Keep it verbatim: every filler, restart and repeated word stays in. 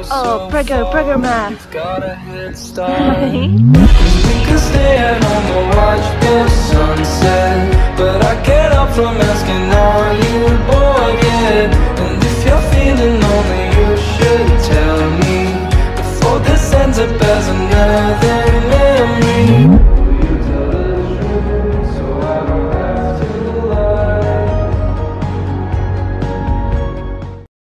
Oh, Prego, Prego Ma. You've got a head start. We could stay at home and watch the sunset, but I get up from asking, are you bored yet? And if you're feeling lonely, you should tell me before this ends up as another